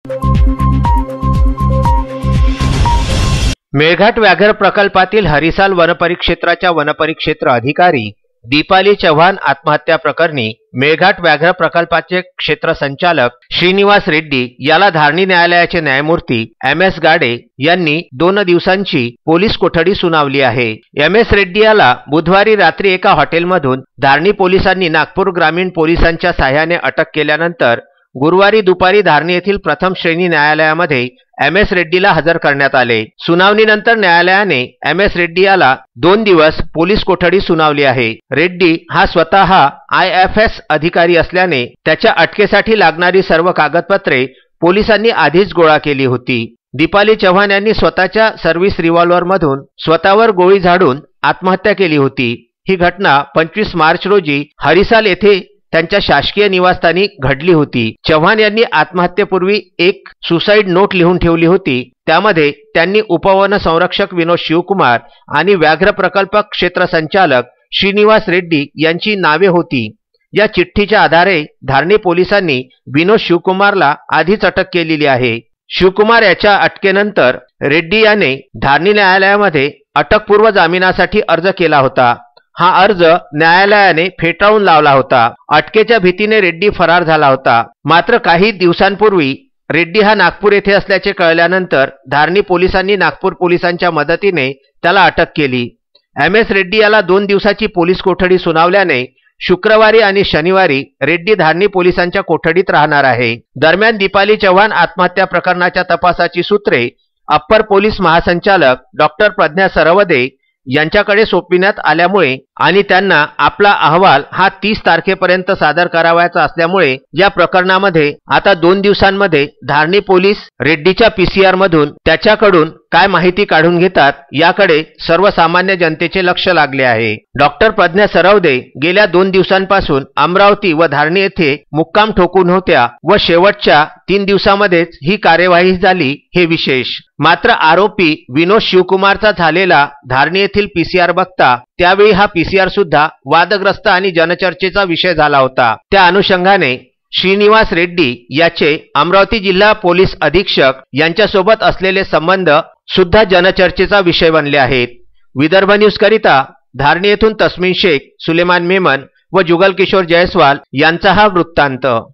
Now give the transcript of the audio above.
मेळघाट व्याघ्र प्रकल्पातील हरिसाल वनपरिक्षेत्राच्या वनपरिक्षेत्र अधिकारी दीपाली चव्हाण आत्महत्या प्रकरणी मेळघाट व्याघ्र प्रकल्पाचे क्षेत्र संचालक श्रीनिवास रेड्डी याला धारणी न्यायालयाचे न्यायमूर्ती MS गाडे यांनी 2 दिवसांची पोलीस कोठडी सुनावली आहे। MS रेड्डी याला बुधवारी रात्री एका हॉटेलमधून धारणी पोलिसांनी नागपूर ग्रामीण पोलिसांच्या सहाय्याने अटक केल्यानंतर गुरुवारी दुपारी धारणी येथील प्रथम श्रेणी न्यायालयामध्ये MS रेड्डीला हजर करण्यात आले। सुनावणीनंतर न्यायालयाने MS रेड्डी याला 2 दिवस पोलीस कोठडी सुनावली आहे। रेड्डी हा स्वतः IFS अधिकारी असल्याने त्याच्या अटकेसाठी लागणारी सर्व कागदपत्रे पोलिसांनी आधीच गोळा केली होती। दीपाली चव्हाण यांनी स्वतःच्या सर्व्हिस रिव्हॉल्व्हरमधून स्वतःवर गोळी झाडून आत्महत्या केली होती। ही घटना 25 मार्च रोजी हरिसाल येथे त्यांच्या शासकीय निवासस्थानी घडली होती। चव्हाण यांनी आत्महत्येपूर्वी एक सुसाईड नोट लिहून ठेवली होती। त्यामध्ये त्यांनी उपवन संरक्षक विनोद शिवकुमार आणि व्याघ्र प्रकल्प क्षेत्र संचालक श्रीनिवास रेड्डी यांची नावे होती। या चिठ्ठीच्या आधारे धारणी पोलिसांनी विनोद शिवकुमारला आधीच अटक केलेली आहे। शिवकुमार याच्या अटकेनंतर रेड्डी याने धारणी न्यायालयामध्ये अटकपूर्व जामिनासाठी अर्ज केला होता। हा अर्ज न्यायालयाने फेटाळून लावला होता। अटकेच्या भीतीने रेड्डी फरार झाला होता। मात्र काही दिवसांपूर्वी रेड्डी हा नागपूर येथे असल्याचे कळल्यानंतर धारणी पोलिसांनी नागपूर पोलिसांच्या मदतीने त्याला अटक केली। MS रेड्डी याला 2 दिवसाची पोलीस कोठडी सुनावल्याने शुक्रवारी आणि शनिवारी रेड्डी धारणी पोलिसांच्या कोठडीत राहणार आहे। दरम्यान दीपाली चव्हाण आत्महत्या प्रकरणाच्या तपासाची सूत्रे अप्पर पोलीस महासंचालक डॉक्टर प्रज्ञा सरवदे यांच्याकडे सोपविण्यात आल्यामुळे आणि त्यांना आपला अहवाल हा 30 तारखेपर्यंत सादर करावायचा असल्यामुळे या प्रकरणामध्ये आता 2 दिवसांमध्ये धारणी पोलीस रेड्डीच्या PCR मधून त्याच्याकडून काय माहिती काढून घेतात याकडे सर्वसामान्य जनतेचे लक्ष लागले आहे। डॉक्टर प्रज्ञा सरवदे गेल्या 2 दिवसांपासून अमरावती व धारणी येथे मुक्काम ठोकून होत्या व शेवटच्या 3 दिवसांमध्येच ही कार्यवाही झाली हे विशेष। मात्र आरोपी विनोद शिवकुमारचा झालेला धारणी येथील PCR बघता त्यावेळी हा PCR सुद्धा वादग्रस्त आणि जनचर्चेचा विषय झाला होता। त्या अनुषंगाने श्रीनिवास रेड्डी याचे अमरावती जिल्हा पोलीस अधीक्षक यांच्यासोबत असलेले संबंध सुद्धा जनचर्चेचा विषय बनले आहेत। विदर्भ न्यूज करिता धारणी येथून तस्मीन शेख, सुलेमान मेमन व जुगल किशोर जयस्वाल यांचा हा वृत्तांत।